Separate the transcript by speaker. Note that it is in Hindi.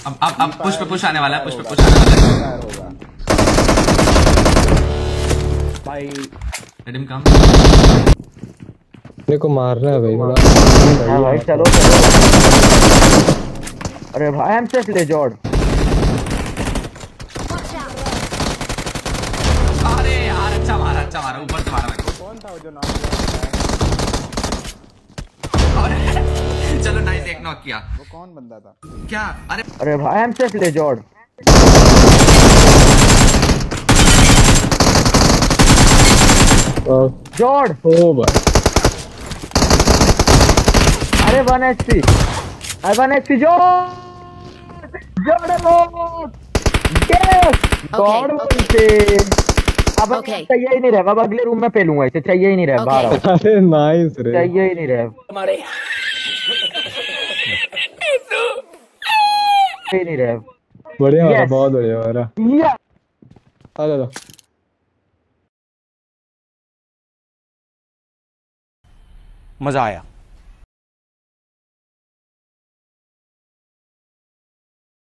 Speaker 1: अब पुश आने वाला है, पुश आने वाला है
Speaker 2: भाई।
Speaker 1: रिडीम कम।
Speaker 3: मेरे को मारना है भाई थोड़ा।
Speaker 2: हाँ भाई चलो। अरे भाई हम सेफ ले जोड़।
Speaker 1: अरे यार अच्छा मारा ऊपर से मारा मेरे को।
Speaker 4: कौन था वो जो नॉक
Speaker 1: अरे चलो नाइस, एक नॉक किया।
Speaker 4: वो कौन बंदा था?
Speaker 1: क्या?
Speaker 2: अरे भाई हम सेफ ले जोड़। जोड़।
Speaker 3: ओ भाई
Speaker 2: अरे 1 HP। अरे 1 HP जोड़ जोड़ बोलते। अब चाहिए ही नहीं रहा, अब अगले रूम में पेलूंगा इसे, चाहिए ही नहीं रहा बाहर।
Speaker 3: अरे नाइस रे,
Speaker 2: चाहिए ही नहीं रहा
Speaker 5: हमारे
Speaker 2: नहीं रहा।
Speaker 3: बढ़िया वाला, बहुत बढ़िया वाला। हेलो
Speaker 5: मजा आया।